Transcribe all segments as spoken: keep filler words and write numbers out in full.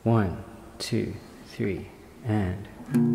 One, two, three, and...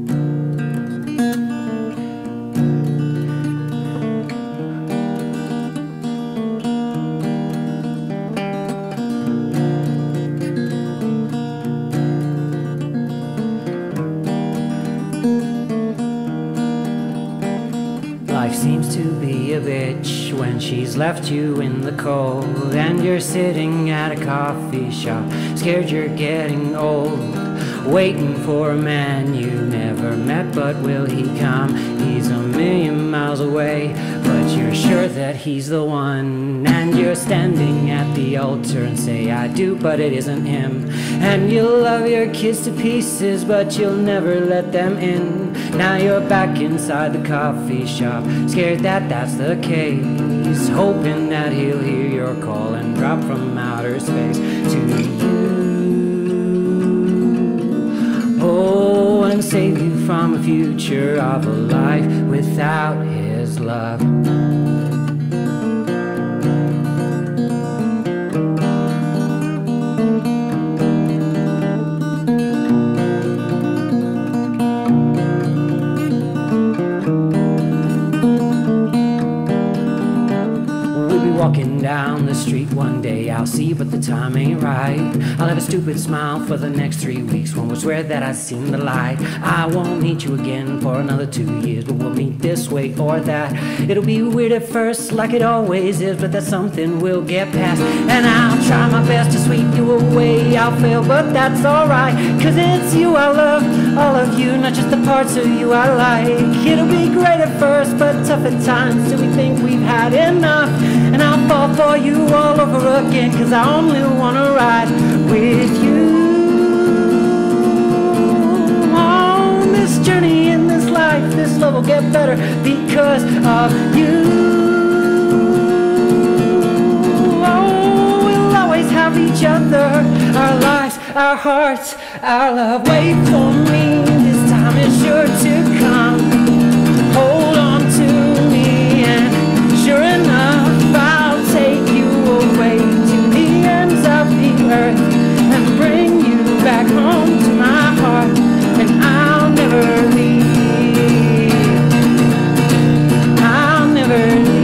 Life seems to be a bitch when she's left you in the cold, and you're sitting at a coffee shop, scared you're getting old, waiting for a man you never met. But will he come? He's a million miles away, but you're sure that he's the one. And you're standing at the altar and say I do, but it isn't him. And you'll love your kids to pieces, but you'll never let them in. Now you're back inside the coffee shop, scared that that's the case, hoping that he'll hear your call and drop from outer space to you. Oh, and save you from a future of a life without his love. Walking down the street one day, I'll see, but the time ain't right. I'll have a stupid smile for the next three weeks when we swear that I've seen the light. I won't meet you again for another two years, but we'll meet this way or that. It'll be weird at first, like it always is, but that's something we'll get past. And I'll try my best to sweep you away. I'll fail, but that's alright, cause it's you I love, all of you, not just the parts of you I like. It'll be great at first, but tough at times till we think we've had enough. And I'll fall for you all over again, cause I only wanna ride with you on this journey in this life. This love will get better because of you. Oh, we'll always have each other, our lives, our hearts, our love. Wait for me, this time is sure to come. Hold on to me, and sure enough I'll take you away to the ends of the earth and bring you back home to my heart, and I'll never leave. I'll never leave.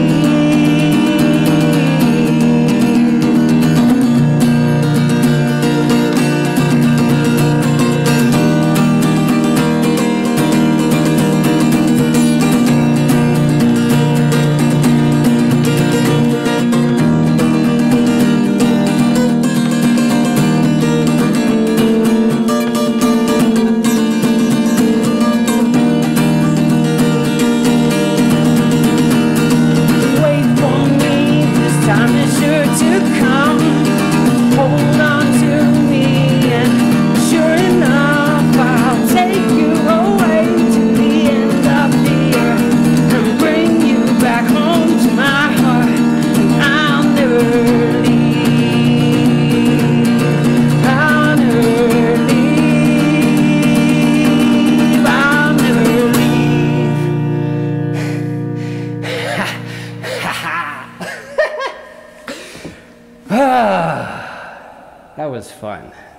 That was fun.